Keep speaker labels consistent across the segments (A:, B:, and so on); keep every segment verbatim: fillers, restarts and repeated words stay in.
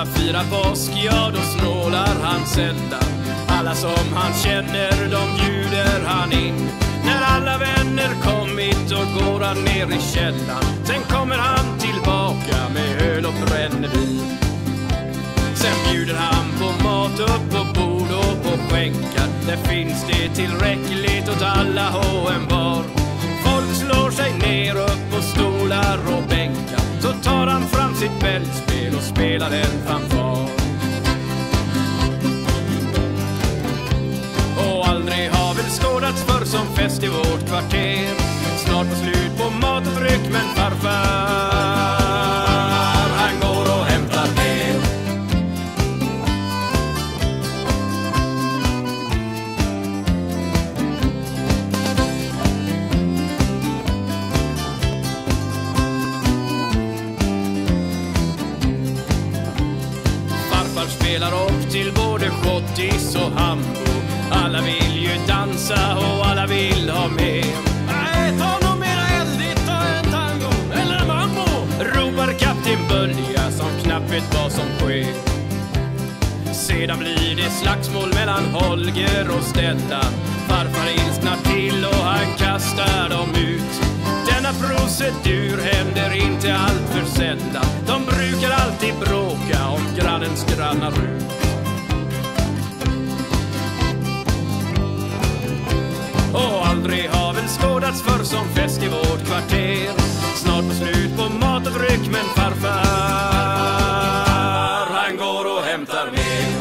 A: ska fira påsk, ja då snålar han sällan. Alla som han känner, de bjuder han in. När alla vänner kommit, då går han ner i källan. Sen kommer han tillbaka med öl och brännevin. Sen bjuder han på mat upp på bord och på skänkar. Där finns det tillräckligt åt alla och en var. Folk slår sig ner upp på stolar och bänkar. Så tar han fram sitt bällspel och spelar en fanfar. Och aldrig har väl skådats för som fest i vårt kvarter. Snart på slut på mat och dryck, men farfar han går och hämtar mer. Farfar spelar upp till både schottis och hambo. Alla vill ju dansa och alla vill ha mer. Nej, ta nog mera eldigt, ta en tango eller en mambo, ropar kapten Bölja som knappt vet vad som sker. Sedan blir det slagsmål mellan Holger och Stellan. Farfar ilsknar till och han kastar dem ut. Denna procedur händer inte allt för sällan. De brukar alltid bråka om grannens grannar ut. Och aldrig har väl skådats för som fest i vårt kvarter. Snart på slut på mat och dryck, men farfar han går och hämtar mer.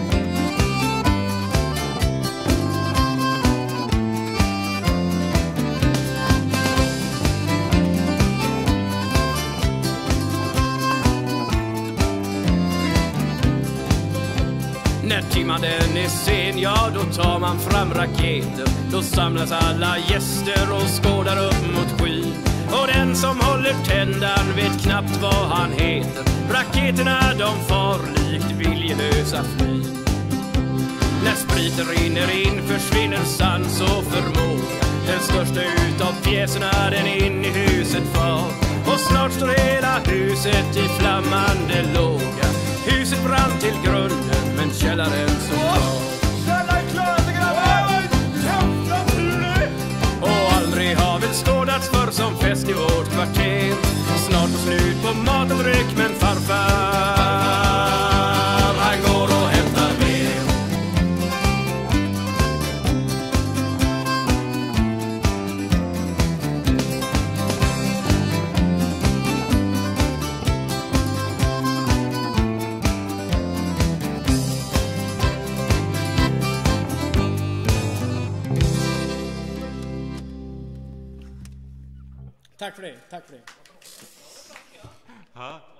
A: När timman den är sen, ja då tar man fram raketen. Då samlas alla gäster och skådar upp mot skyn. Och den som håller tändan vet knappt vad han heter. Raketerna de far likt viljelösa fly. När spriten rinner in försvinner sans och förmåga. Den största utav pjäserna den in i huset far. Och snart står hela huset i flammande låga. Huset brann till grunden, men källaren så klar. Och aldrig har väl skådats för som fest i vårt kvarter. Snart på slut på mat och dryck, men farfar han går och hämtar mer.
B: Tack för det, tack för det.
C: Ha?